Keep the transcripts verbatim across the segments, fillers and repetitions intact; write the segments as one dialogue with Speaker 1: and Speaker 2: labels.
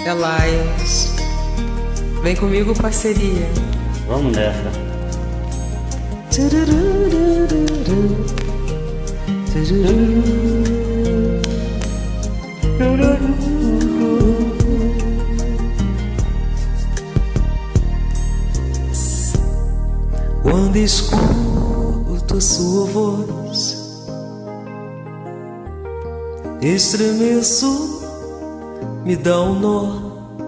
Speaker 1: Elias, vem comigo, parceria.
Speaker 2: Vamos nessa.
Speaker 1: Quando escuto a sua voz, estremeço, me dá um nó.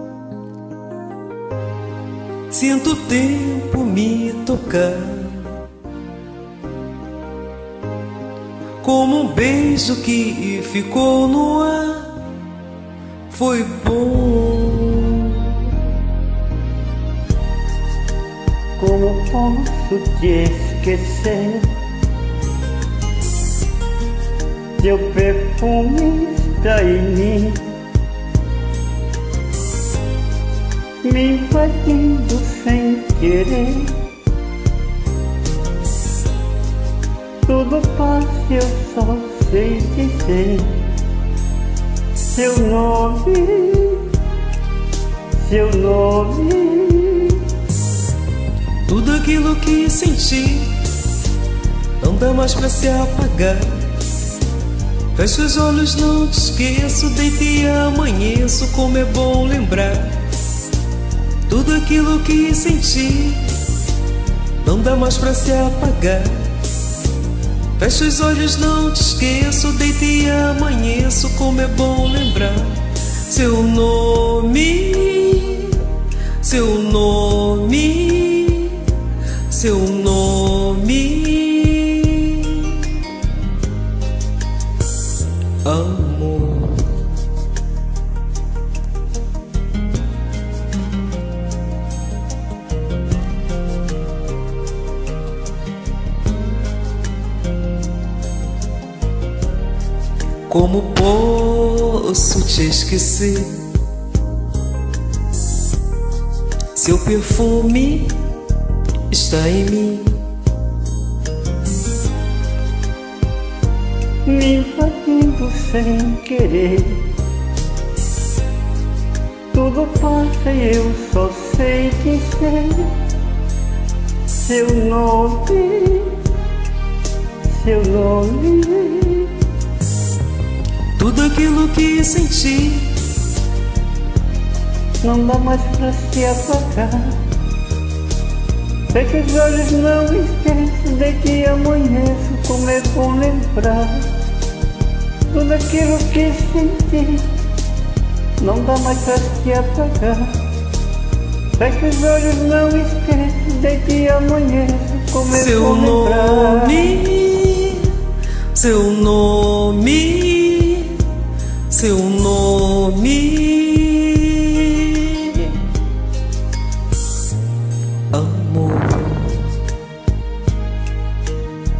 Speaker 1: Sinto o tempo me tocar, como um beijo que ficou no ar. Foi bom.
Speaker 2: Como posso te esquecer? Teu perfume está em mim, me invadindo sem querer. Tudo passa, eu só sei dizer seu nome, seu nome.
Speaker 1: Tudo aquilo que senti não dá mais pra se apagar. Fecho os olhos, não te esqueço, deito e amanheço. Como é bom lembrar tudo aquilo que senti, não dá mais pra se apagar. Fecho os olhos, não te esqueço, deito e amanheço. Como é bom lembrar seu nome, seu nome, seu nome. Amor. Como posso te esquecer? Seu perfume está em mim,
Speaker 2: me invadindo sem querer. Tudo passa e eu só sei dizer seu nome, seu nome.
Speaker 1: Tudo aquilo que senti
Speaker 2: não dá mais pra se apagar. Fecha os olhos, não esqueço de que amanheço. Como é bom lembrar tudo aquilo que senti, não dá mais pra se apagar. Fecha os olhos, não esqueço de que amanheço. Como é
Speaker 1: seu
Speaker 2: bom lembrar
Speaker 1: nome, seu nome, seu nome. Amor.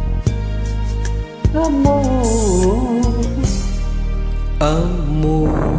Speaker 2: Amor,
Speaker 1: Amor.